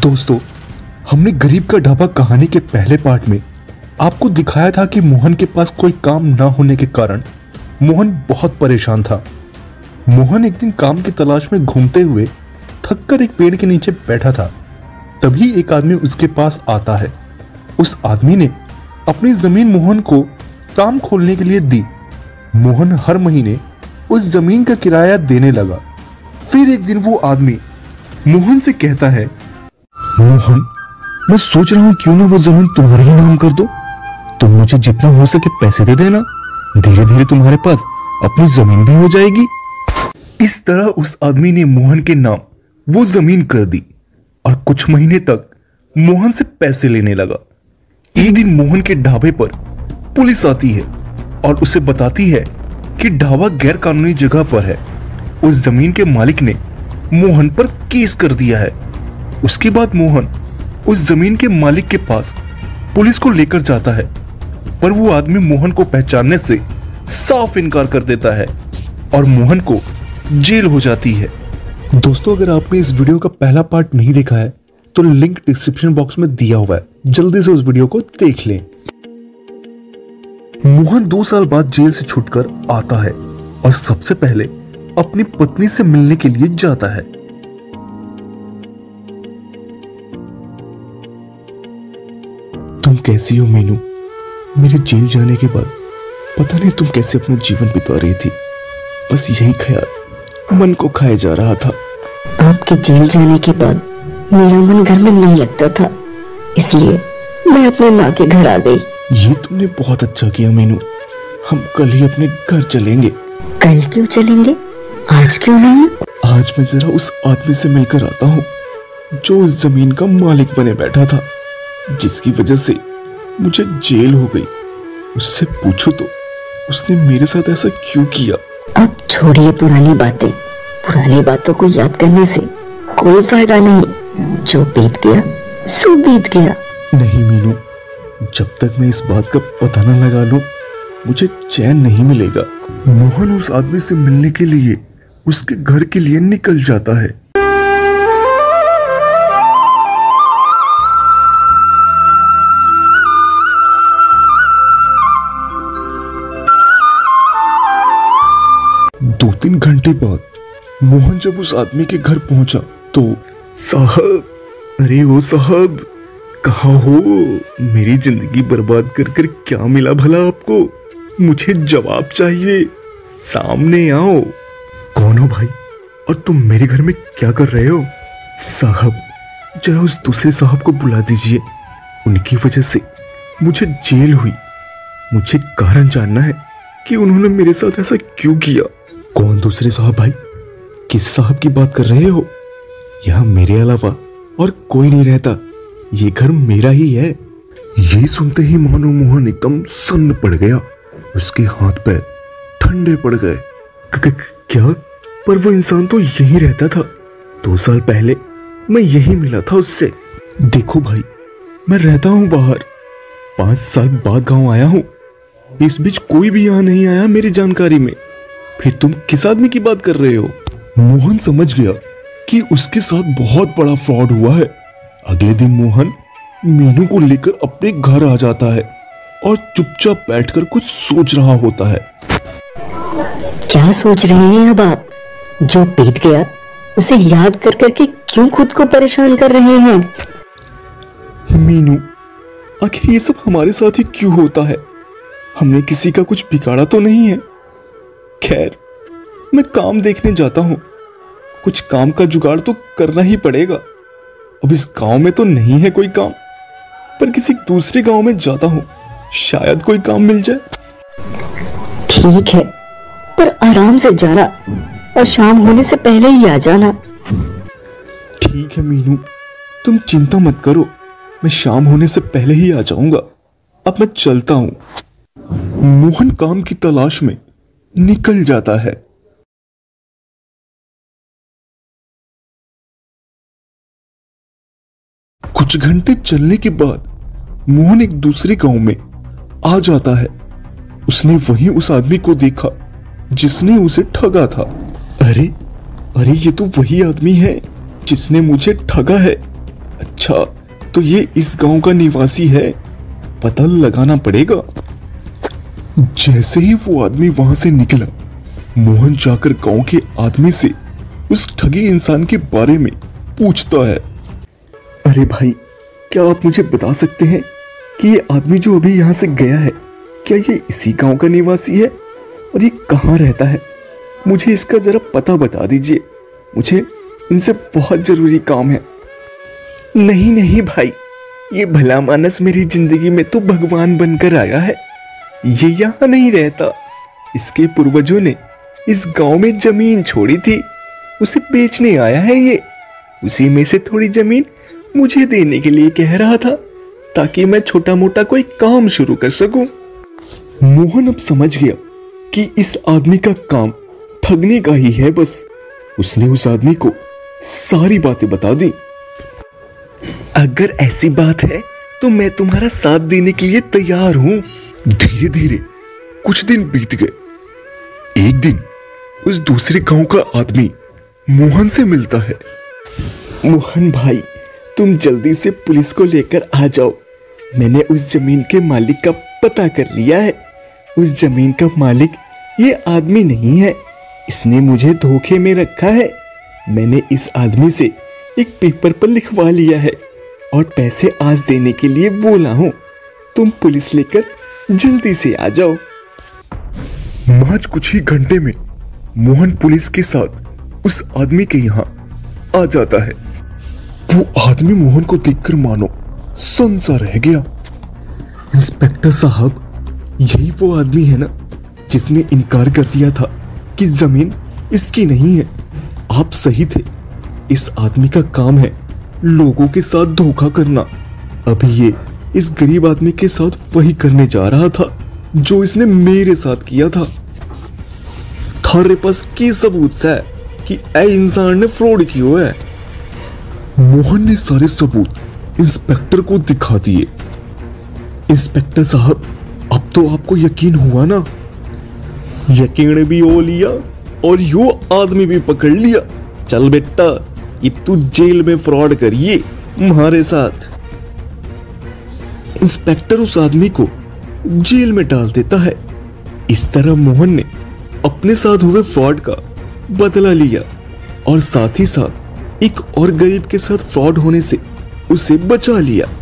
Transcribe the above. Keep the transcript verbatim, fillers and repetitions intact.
दोस्तों, हमने गरीब का ढाबा कहानी के पहले पार्ट में आपको दिखाया था कि मोहन के पास कोई काम ना होने के कारण मोहन बहुत परेशान था। मोहन एक दिन काम की तलाश में घूमते हुए थककर एक पेड़ के नीचे बैठा था। तभी एक आदमी उसके पास आता है। उस आदमी ने अपनी जमीन मोहन को काम खोलने के लिए दी। मोहन हर महीने उस जमीन का किराया देने लगा। फिर एक दिन वो आदमी मोहन से कहता है, मोहन, मैं सोच रहा हूं क्यों ना वो जमीन तुम्हारे ही नाम कर दो। तुम मुझे जितना हो सके पैसे दे देना, धीरे धीरे तुम्हारे पास अपनी जमीन भी हो जाएगी। इस तरह उस आदमी ने मोहन के नाम वो जमीन कर दी और कुछ महीने तक मोहन से पैसे लेने लगा। एक दिन मोहन के ढाबे पर पुलिस आती है और उसे बताती है कि ढाबा गैर कानूनी जगह पर है। उस जमीन के मालिक ने मोहन पर केस कर दिया है। उसके बाद मोहन उस जमीन के मालिक के पास पुलिस को लेकर जाता है, पर वो आदमी मोहन को पहचानने से साफ इनकार कर देता है और मोहन को जेल हो जाती है। दोस्तों, अगर आपने इस वीडियो का पहला पार्ट नहीं देखा है तो लिंक डिस्क्रिप्शन बॉक्स में दिया हुआ है, जल्दी से उस वीडियो को देख लें। मोहन दो साल बाद जेल से छूटकर आता है और सबसे पहले अपनी पत्नी से मिलने के लिए जाता है। तुम कैसी हो मीनू? मेरे जेल जाने के बाद पता नहीं तुम कैसे अपना जीवन बिता रही थी। बस यही ख्याल मन को खाए जा रहा था। आपके जेल जाने के बाद मेरा मन घर में नहीं लगता था, इसलिए मैं अपने माँ के घर आ गई। ये तुमने बहुत अच्छा किया मीनू। हम कल ही अपने घर चलेंगे। कल क्यों चलेंगे? आज क्यों नहीं? आज मैं जरा उस आदमी से मिलकर आता हूँ जो उस जमीन का मालिक बने बैठा था, जिसकी वजह से मुझे जेल हो गई। उससे पूछो तो उसने मेरे साथ ऐसा क्यों किया। अब छोड़िए पुरानी बातें। पुरानी बातों को याद करने से कोई फायदा नहीं। जो बीत गया सो बीत गया। नहीं मीनू, जब तक मैं इस बात का पता न लगा लूं, मुझे चैन नहीं मिलेगा। मोहन उस आदमी से मिलने के लिए उसके घर के लिए निकल जाता है। दो तीन घंटे बाद मोहन जब उस आदमी के घर पहुंचा तो, साहब, अरे ओ साहब, कहाँ हो? मेरी जिंदगी बर्बाद कर कर क्या मिला भला आपको? मुझे जवाब चाहिए, सामने आओ। कौन हो भाई, और तुम मेरे घर में क्या कर रहे हो? साहब, जरा उस दूसरे साहब को बुला दीजिए। उनकी वजह से मुझे जेल हुई। मुझे कारण जानना है कि उन्होंने मेरे साथ ऐसा क्यों किया। कौन दूसरे साहब भाई? किस साहब की बात कर रहे हो? यहाँ मेरे अलावा और कोई नहीं रहता। ये घर मेरा ही है। ये सुनते ही मानो मोहन एकदम सन्न पड़ गया। उसके हाथ पैर ठंडे पड़ गए। क्या? पर वो इंसान तो यहीं रहता था। दो साल पहले मैं यहीं मिला था उससे। देखो भाई, मैं रहता हूँ बाहर। पांच साल बाद गांव आया हूँ। इस बीच कोई भी यहाँ नहीं आया मेरी जानकारी में। फिर तुम किस आदमी की बात कर रहे हो? मोहन समझ गया कि उसके साथ बहुत बड़ा फ्रॉड हुआ है। अगले दिन मोहन मीनू को लेकर अपने घर आ जाता है और चुपचाप बैठकर कुछ सोच रहा होता है। क्या सोच रहे हैं अब आप? जो बीत गया उसे याद कर करके क्यों खुद को परेशान कर रहे हैं? मीनू, आखिर ये सब हमारे साथ ही क्यों होता है? हमने किसी का कुछ बिगाड़ा तो नहीं है। खैर, मैं काम देखने जाता हूँ। कुछ काम का जुगाड़ तो करना ही पड़ेगा। अब इस गांव में तो नहीं है कोई काम, पर किसी दूसरे गांव में जाता हूँ, शायद कोई काम मिल जाए। ठीक है, पर आराम से जाना और शाम होने से पहले ही आ जाना। ठीक है मीनू, तुम चिंता मत करो। मैं शाम होने से पहले ही आ जाऊंगा। अब मैं चलता हूँ। मोहन काम की तलाश में निकल जाता है। कुछ घंटे चलने के बाद मोहन एक दूसरे गांव में आ जाता है। उसने वहीं उस आदमी को देखा जिसने उसे ठगा था। अरे अरे ये तो वही आदमी है जिसने मुझे ठगा है। अच्छा, तो ये इस गांव का निवासी है, पता लगाना पड़ेगा। जैसे ही वो आदमी वहां से निकला, मोहन जाकर गांव के आदमी से उस ठगी इंसान के बारे में पूछता है। अरे भाई, क्या आप मुझे बता सकते हैं कि ये आदमी जो अभी यहाँ से गया है, क्या ये इसी गांव का निवासी है और ये कहाँ रहता है? मुझे इसका जरा पता बता दीजिए, मुझे इनसे बहुत जरूरी काम है। नहीं नहीं भाई, ये भला मानस मेरी जिंदगी में तो भगवान बनकर आया है। ये यहाँ नहीं रहता। इसके पूर्वजों ने इस गांव में जमीन छोड़ी थी, उसे बेचने आया है ये। उसी में से थोड़ी जमीन मुझे देने के लिए कह रहा था, ताकि मैं छोटा मोटा कोई काम शुरू कर सकूं। मोहन अब समझ गया कि इस आदमी का काम ठगने का ही है बस। उसने उस आदमी को सारी बातें बता दी। अगर ऐसी बात है तो मैं तुम्हारा साथ देने के लिए तैयार हूं। धीरे धीरे कुछ दिन बीत गए। एक दिन उस दूसरे गांव का आदमी मोहन से मिलता है। मोहन भाई, तुम जल्दी से पुलिस को लेकर आ जाओ। मैंने उस जमीन के मालिक का पता कर लिया है। उस जमीन का मालिक ये आदमी नहीं है, इसने मुझे धोखे में रखा है। मैंने इस आदमी से एक पेपर पर लिखवा लिया है और पैसे आज देने के लिए बोला हूं। तुम पुलिस लेकर जल्दी से आ जाओ। महज कुछ ही घंटे में मोहन पुलिस के साथ उस आदमी के यहाँ आ जाता है। वो आदमी मोहन को देखकर मानो सन्न सा रह गया। इंस्पेक्टर साहब, यही वो आदमी है ना जिसने इनकार कर दिया था कि जमीन इसकी नहीं है? आप सही थे। इस आदमी का काम है लोगों के साथ धोखा करना। अभी ये इस गरीब आदमी के साथ वही करने जा रहा था जो इसने मेरे साथ किया था। थारे पास की सबूत है कि ऐ इंसान ने फ्रॉड किया है? मोहन ने सारे सबूत इंस्पेक्टर को दिखा दिए। इंस्पेक्टर साहब, अब तो आपको यकीन हुआ ना? यकीन भी हो लिया और यो आदमी भी पकड़ लिया। चल बेटा, अब तू जेल में फ्रॉड करिए हमारे साथ। इंस्पेक्टर उस आदमी को जेल में डाल देता है। इस तरह मोहन ने अपने साथ हुए फ्रॉड का बदला लिया और साथ ही साथ एक और गरीब के साथ फ्रॉड होने से उसे बचा लिया।